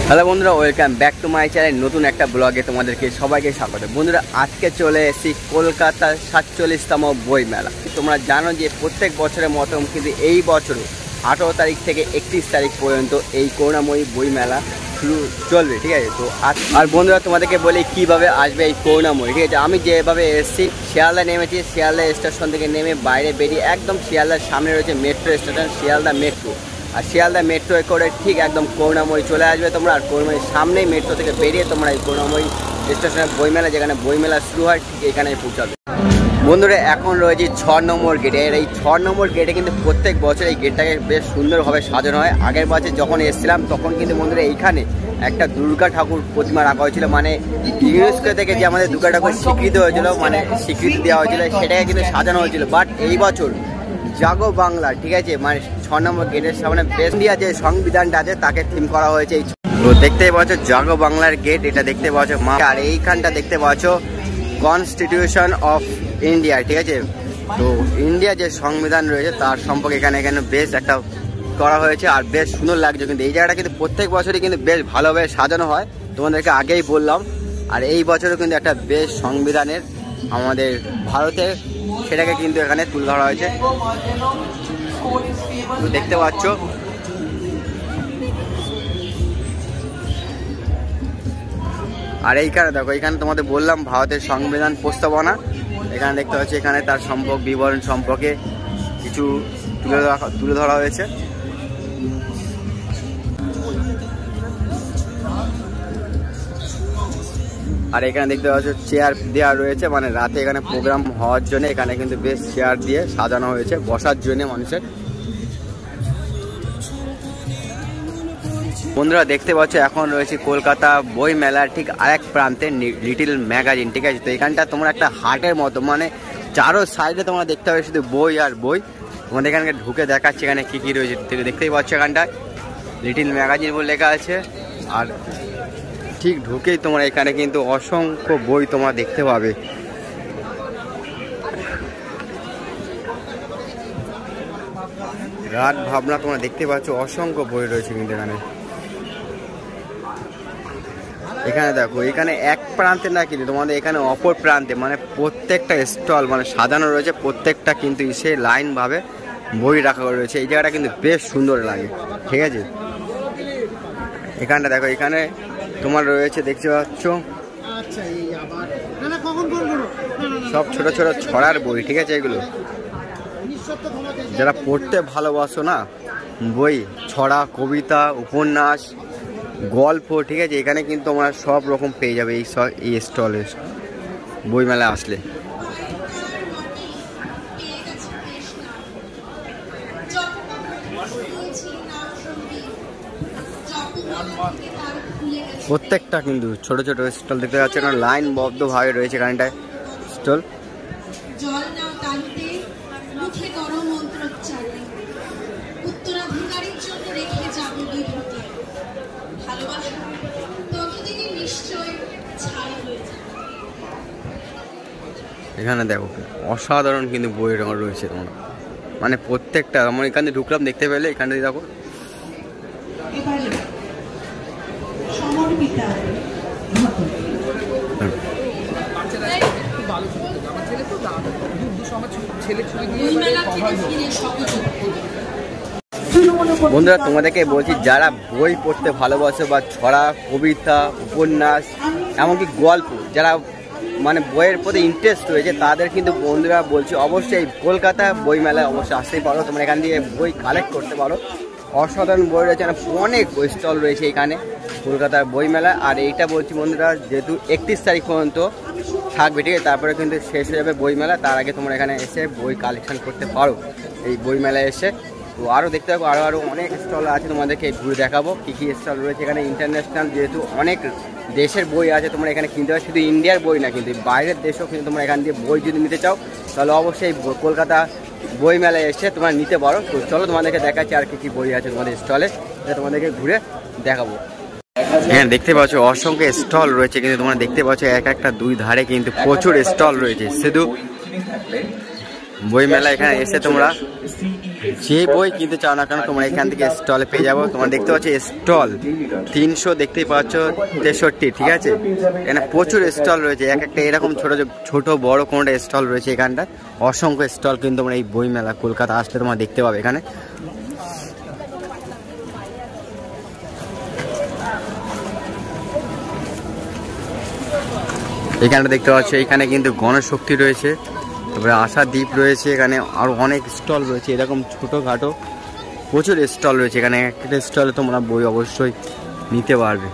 Hello বন্ধুরা, welcome back to my channel. নতুন একটা ব্লগে তোমাদেরকে সবাইকে স্বাগত। বন্ধুরা, আজকে চলে এসেছি কলকাতার 47তম বই মেলা। তোমরা জানো যে প্রত্যেক বছরের মতো কিন্তু এই বছরও 18 তারিখ থেকে 31 তারিখ পর্যন্ত এই করুণাময়ী বই মেলা শুরু চলবে, ঠিক আছে? তো আর বন্ধুরা, তোমাদেরকে বলি কীভাবে আসবে এই করুণাময়ী, ঠিক আছে? আমি যেভাবে এসেছি, শিয়ালদা নেমেছি। শিয়ালদা স্টেশন থেকে নেমে বাইরে বেরিয়ে একদম শিয়ালদার সামনে রয়েছে মেট্রো স্টেশন, শিয়ালদা মেট্রো। আর শিয়ালদা মেট্রো করে ঠিক একদম করুণাময়ী চলে আসবে তোমরা। আর করুণাময়ীর সামনেই মেট্রো থেকে বেরিয়ে তোমরা এই করুণাময়ী স্টেশনের বইমেলা, যেখানে বইমেলা শুরু হয়, ঠিক এখানে পৌঁছাবে। বন্ধুরা, এখন রয়েছে 6 নম্বর গেটে। এই 6 নম্বর গেটে কিন্তু প্রত্যেক বছর এই গেটটাকে বেশ সুন্দরভাবে সাজানো হয়। আগের বছর যখন এসেছিলাম তখন কিন্তু বন্ধুরা এইখানে একটা দুর্গা ঠাকুর প্রতিমা রাখা হয়েছিল, মানে ইউনেস্কো থেকে যে আমাদের দুর্গা ঠাকুর স্বীকৃতি হয়েছিল, মানে স্বীকৃতি দেওয়া হয়েছিল, সেটাকে কিন্তু সাজানো হয়েছিল। বাট এই বছর জাগো বাংলা, ঠিক আছে, মানে 6 নম্বর গেটের সামনে বেস্ট ইন্ডিয়া যে সংবিধানটা আছে তাকে থিম করা হয়েছে। এই তো দেখতেই পাচ্ছ জাগো বাংলার গেট, এটা দেখতে পাচ্ছ। আর এইখানটা দেখতে পাচ্ছ কনস্টিটিউশন অফ ইন্ডিয়া, ঠিক আছে? তো ইন্ডিয়া যে সংবিধান রয়েছে তার সম্পর্কে এখানে বেশ একটা করা হয়েছে, আর বেশ সুন্দর লাগছে। কিন্তু এই জায়গাটা কিন্তু প্রত্যেক বছরই কিন্তু বেশ ভালোভাবে সাজানো হয়, তোমাদেরকে আগেই বললাম। আর এই বছরও কিন্তু একটা বেশ সংবিধানের আমাদের ভারতের, সেটাকে কিন্তু এখানে তুলে ধরা হয়েছে, দেখতে পাচ্ছ। আর এইখানে দেখো, এখানে তোমাদের বললাম ভারতের সংবিধান প্রস্তাবনা, এখানে দেখতে পাচ্ছি। এখানে তার বিবরণ সম্পর্কে কিছু তুলে ধরা হয়েছে। আর এখানে দেখতে পাচ্ছ চেয়ার দেওয়া রয়েছে, মানে রাতে এখানে প্রোগ্রাম হওয়ার জন্য এখানে কিন্তু বেশ চেয়ার দিয়ে সাজানো হয়েছে বসার জন্য মানুষের। বন্ধুরা, দেখতে পাচ্ছ এখন রয়েছে কলকাতা বই মেলার ঠিক আরেক প্রান্তে লিটিল ম্যাগাজিন, ঠিক আছে? তো এখানটা তোমরা একটা হাটের মতো, মানে চারো সাইডে তোমরা দেখতে পাবে শুধু বই আর বই। তোমাদের এখানে ঢুকে দেখাচ্ছে এখানে কি কি রয়েছে, দেখতেই পাচ্ছ। এখানটায় লিটিল ম্যাগাজিন বলে লেখা আছে। আর ঠিক ঢুকেই তোমরা এখানে কিন্তু অসংখ্য বই তোমরা দেখতে পাবে। রাত ভাবনা তোমরা দেখতে পাচ্ছ, অসংখ্য বই রয়েছে কিন্তু এখানে দেখো, এখানে এক প্রান্তে না কিন্তু তোমাদের এখানে অপর প্রান্তে, মানে প্রত্যেকটা স্টল মানে সাজানো রয়েছে, প্রত্যেকটা কিন্তু সে লাইন ভাবে বই রাখা রয়েছে। এই জায়গাটা কিন্তু বেশ সুন্দর লাগে, ঠিক আছে? এখানটা দেখো, এখানে তোমার রয়েছে, দেখতে পাচ্ছ সব ছোট ছোট ছড়ার বই, ঠিক আছে? এগুলো যারা পড়তে ভালোবাসো না, বই, ছড়া, কবিতা, উপন্যাস, গল্প, ঠিক আছে? এখানে কিন্তু তোমরা সব রকম পেয়ে যাবে এই স্টলে বইমেলা আসলে। প্রত্যেকটা কিন্তু ছোট ছোট স্টল দেখতে পাচ্ছ, না লাইনবদ্ধভাবে রয়েছে এখানটায় স্টল। এখানে দেখো অসাধারণ কিন্তু বই রয়েছে তোমরা, মানে প্রত্যেকটা আমার এখানে ঢুকলাম, দেখতে পেলে এখানে দেখো। বন্ধুরা, তোমাদেরকে বলছি, যারা বই পড়তে ভালোবাসে বা ছড়া, কবিতা, উপন্যাস, এমনকি গল্প, যারা মানে বইয়ের প্রতি ইন্টারেস্ট রয়েছে, তাদের কিন্তু বন্ধুরা বলছি অবশ্যই কলকাতা বই মেলায় অবশ্যই আসতেই পারো। তোমরা এখান দিয়ে বই কালেক্ট করতে পারো। অসাধারণ বই রয়েছে, অনেক বই স্টল রয়েছে এখানে কলকাতার বই মেলা। আর এইটা বলছি বন্ধুরা, যেহেতু 31 তারিখ পর্যন্ত থাকবে, ঠিক আছে? তারপরে কিন্তু শেষ হয়ে যাবে বই মেলা। তার আগে তোমরা এখানে এসে বই কালেকশন করতে পারো এই বই মেলায় এসে। তো আরও দেখতে পাবো, আরও অনেক স্টল আছে, তোমাদেরকে ঘুরে দেখাবো কী কী স্টল রয়েছে এখানে। ইন্টারন্যাশনাল যেহেতু অনেক দেশের বই আছে, তোমরা এখানে কিনতে পারো। শুধু ইন্ডিয়ার বই না, কিন্তু বাইরের দেশেও কিন্তু তোমরা এখান দিয়ে বই যদি নিতে চাও, তাহলে অবশ্যই কলকাতা বই মেলায় এসে তোমরা নিতে পারো। তো চলো তোমাদেরকে দেখাচ্ছি আর কী কী বই আছে তোমাদের স্টলে, এটা তোমাদেরকে ঘুরে দেখাবো। হ্যাঁ, দেখতে পাচ্ছ অসংখ্য স্টল রয়েছে, কিন্তু তোমরা দেখতে পাচ্ছ এক একটা দুই ধারে কিন্তু প্রচুর স্টল রয়েছে। শুধু বই মেলা এখানে এসে তোমরা যে বই কিনতে চাও না কেন তোমরা এখান থেকে স্টলে পেয়ে যাবো। তোমরা দেখতে পাচ্ছ স্টল 300 দেখতেই পাচ্ছ 63, ঠিক আছে। এখানে প্রচুর স্টল রয়েছে, এক একটা এরকম ছোট বড় কোনটা স্টল রয়েছে এখানটা। অসংখ্য স্টল কিন্তু তোমরা এই বই মেলা কলকাতা আসলে তোমরা দেখতে পাবে। এখানে এখানে দেখতে পাচ্ছ এখানে কিন্তু গণশক্তি রয়েছে, তারপরে আশা দ্বীপ রয়েছে, এখানে আরো অনেক স্টল রয়েছে এরকম ছোটোখাটো প্রচুর স্টল রয়েছে। এখানে একটা স্টলে তোমরা বই অবশ্যই নিতে পারবে।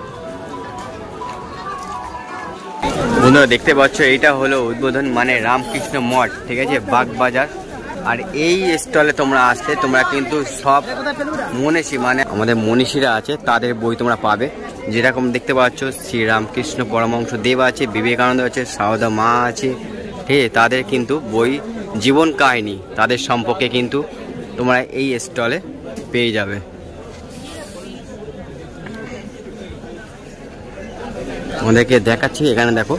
বন্ধুরা দেখতে পাচ্ছ এইটা হলো উদ্বোধন মানে রামকৃষ্ণ মঠ, ঠিক আছে, বাগবাজার। আর এই স্টলে তোমরা আসলে তোমরা কিন্তু সব মনীষী মানে আমাদের মনীষীরা আছে তাদের বই তোমরা পাবে। যেরকম দেখতে পাচ্ছ শ্রী রামকৃষ্ণ পরমহংস দেব আছে, বিবেকানন্দ আছে, সারদা মা আছে, ঠিক আছে। তাদের কিন্তু বই জীবন কাহিনী তাদের সম্পর্কে কিন্তু তোমরা এই স্টলে পেয়ে যাবে। আমাদেরকে দেখাচ্ছি এখানে দেখো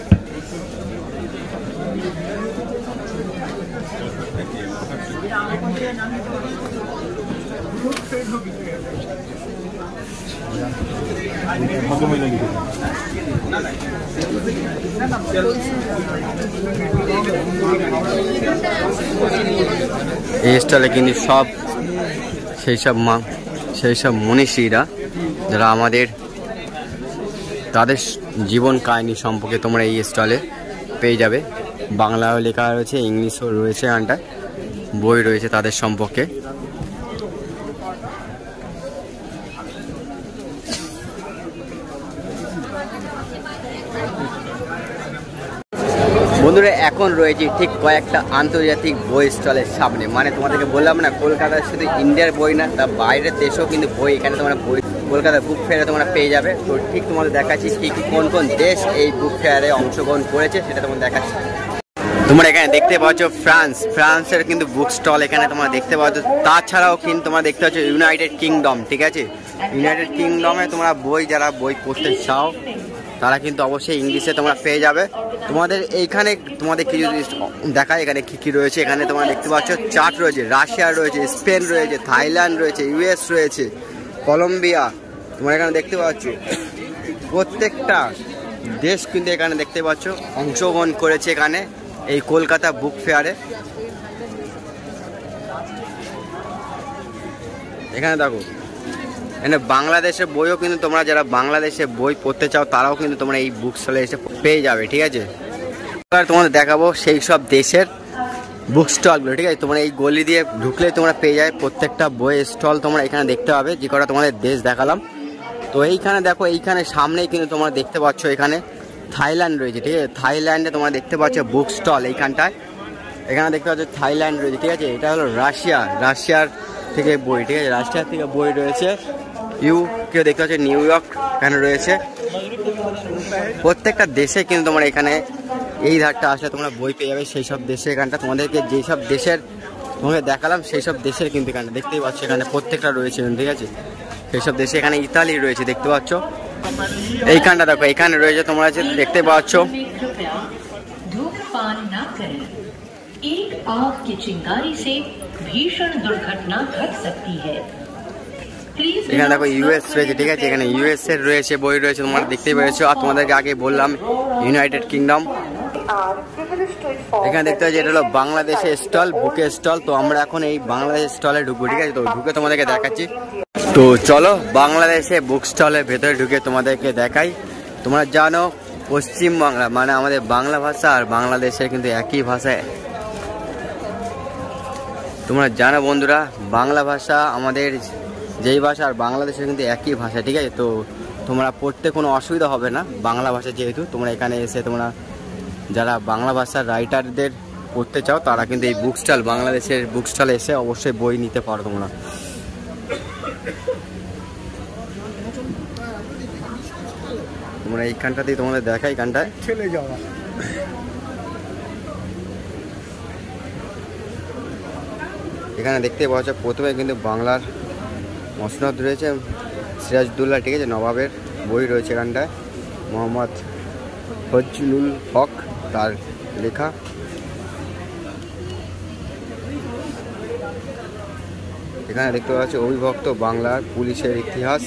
এই স্টলে কিন্তু সব সেই সব মনীষীরা যারা আমাদের তাদের জীবন কাহিনী সম্পর্কে তোমরা এই স্টলে পেয়ে যাবে। বাংলাও লেখা রয়েছে, ইংলিশও রয়েছে, এখানটা বই রয়েছে তাদের সম্পর্কে। বন্ধুরা এখন রয়েছে ঠিক কয়েকটা আন্তর্জাতিক বই স্টলের সামনে। মানে তোমাদেরকে বললাম না কলকাতার শুধু ইন্ডিয়ার বই না, তার বাইরের দেশেও কিন্তু বই এখানে তোমরা বই কলকাতার বুক ফেয়ারে তোমরা পেয়ে যাবে। তো ঠিক তোমাদের দেখাচ্ছি কোন কোন দেশ এই বুক ফেয়ারে অংশগ্রহণ করেছে সেটা তোমাদের দেখাচ্ছি। তোমরা এখানে দেখতে পাচ্ছ ফ্রান্সের কিন্তু বুক স্টল এখানে তোমরা দেখতে পাচ্ছ। তাছাড়াও কিন্তু তোমরা দেখতে পাচ্ছ ইউনাইটেড কিংডম, ঠিক আছে। ইউনাইটেড কিংডমে তোমরা যারা বই পড়তে চাও তারা কিন্তু অবশ্যই ইংলিশে তোমরা পেয়ে যাবে। তোমাদের এইখানে তোমাদের কিছু দেখায় এখানে কী কী রয়েছে। এখানে তোমরা দেখতে পাচ্ছ চার্ট রয়েছে, রাশিয়া রয়েছে, স্পেন রয়েছে, থাইল্যান্ড রয়েছে, ইউএস রয়েছে, কলম্বিয়া। তোমরা এখানে দেখতে পাচ্ছ প্রত্যেকটা দেশ কিন্তু এখানে দেখতে পাচ্ছ অংশগ্রহণ করেছে এখানে এই কলকাতা বুক ফেয়ারে। এখানে দেখো এখানে বাংলাদেশের বইও কিন্তু তোমরা যারা বাংলাদেশে বই পড়তে চাও তারাও কিন্তু তোমরা এই বুক স্টলে এসে পেয়ে যাবে, ঠিক আছে। এবার তোমাদের দেখাবো সেই সব দেশের বুক স্টলগুলো, ঠিক আছে। তোমরা এই গলি দিয়ে ঢুকলে তোমরা পেয়ে যাবে প্রত্যেকটা বইয়ের স্টল তোমরা এখানে দেখতে পাবে। যে কটা তোমাদের দেশ দেখালাম, তো এইখানে দেখো এইখানে সামনেই কিন্তু তোমরা দেখতে পাচ্ছ এখানে থাইল্যান্ড রয়েছে, ঠিক আছে। থাইল্যান্ডে তোমরা দেখতে পাচ্ছ বুক স্টল এইখানটায়। এখানে দেখতে পাচ্ছ থাইল্যান্ড রয়েছে, ঠিক আছে। এটা হলো রাশিয়ার থেকে বই, ঠিক আছে। রাশিয়ার থেকে বই রয়েছে। কেউ দেখতে পাচ্ছ নিউ ইয়র্ক এখানে রয়েছে। প্রত্যেকটা দেশে কিন্তু তোমরা এখানে এই ধারটা আসলে তোমরা বই পেয়ে যাবে সেই সব দেশে। এখানটা তোমাদেরকে যেই সব দেশের তোমাকে দেখালাম সেই সব দেশের কিন্তু এখানে দেখতেই পাচ্ছ এখানে প্রত্যেকটা রয়েছে, ঠিক আছে। সেই সব দেশে এখানে ইতালি রয়েছে দেখতে পাচ্ছ। এইখানটা দেখো এখানে রয়েছে তোমরা দেখতে পাচ্ছ। এখানে দেখো ইউএস রয়েছে, ঠিক আছে। এখানে ইউএস এর রয়েছে বই রয়েছে তোমরা দেখতেই পেরেছো। আর তোমাদেরকে আগে বললাম ইউনাইটেড কিংডম। এখানে দেখতে পাচ্ছি এটা হলো বাংলাদেশের স্টল, বুকের স্টল। তো আমরা এখন এই বাংলাদেশ স্টলে ঢুকবো, ঠিক আছে। তো ঢুকে তোমাদেরকে দেখাচ্ছি। তো চলো বাংলাদেশে বুক স্টলের ভেতরে ঢুকে তোমাদেরকে দেখাই। তোমরা জানো পশ্চিমবাংলা মানে আমাদের বাংলা ভাষা আর বাংলাদেশের কিন্তু একই ভাষায়। তোমরা জানো বন্ধুরা বাংলা ভাষা আমাদের যেই ভাষা আর বাংলাদেশের কিন্তু একই ভাষা, ঠিক আছে। তো তোমরা পড়তে কোনো অসুবিধা হবে না বাংলা ভাষা যেহেতু। তোমরা এখানে এসে তোমরা যারা বাংলা ভাষার রাইটারদের পড়তে চাও তারা কিন্তু এই বুক স্টল বাংলাদেশের বুক স্টলে এসে অবশ্যই বই নিতে পারো তোমরা। তোমরা এইখানটাতেই তোমাদের দেখা এইখানটায় চলে যাওয়া। এখানে দেখতে পাচ্ছ প্রথমে কিন্তু বাংলার মসনদ রয়েছে সিরাজউদ্দৌলা, ঠিক আছে। নবাবের বই রয়েছে এখানটায়, মোহাম্মদ ফজলুল হক তার লেখা। এখানে দেখতে পাচ্ছ অবিভক্ত বাংলার পুলিশের ইতিহাস,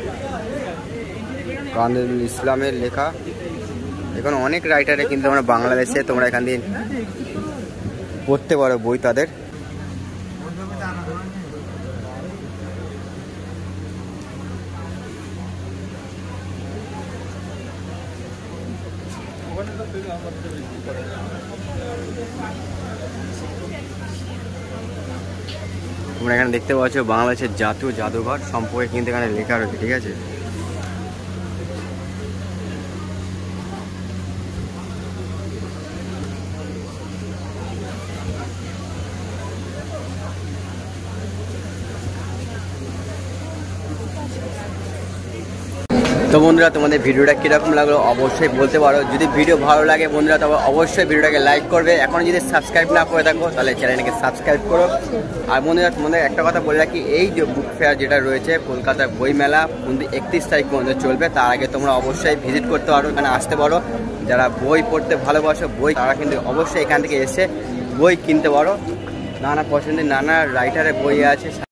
কামরুল ইসলামের লেখা। এখানে অনেক রাইটারে কিন্তু আমরা বাংলাদেশে তোমরা এখান দিয়ে পড়তে পারো বই তাদের। তোমরা এখানে দেখতে পাচ্ছ বাংলাদেশের জাতীয় জাদুঘর সম্পর্কে কিন্তু এখানে লেখা রয়েছে, ঠিক আছে। তো বন্ধুরা তোমাদের ভিডিওটা কীরকম লাগলো অবশ্যই বলতে পারো। যদি ভিডিও ভালো লাগে বন্ধুরা তবে অবশ্যই ভিডিওটাকে লাইক করবে। এখন যদি সাবস্ক্রাইব না করে থাকো তাহলে চ্যানেলটাকে সাবস্ক্রাইব করো। আর বন্ধুরা তোমাদের একটা কথা বলে রাখি, এই যে বুক ফেয়ার যেটা রয়েছে কলকাতার বইমেলা 31 তারিখ পর্যন্ত চলবে। তার আগে তোমরা অবশ্যই ভিজিট করতে পারো, এখানে আসতে পারো। যারা বই পড়তে ভালোবাসো বই তারা কিন্তু অবশ্যই এখান থেকে এসে বই কিনতে পারো। নানা পছন্দের নানা রাইটারের বই আছে।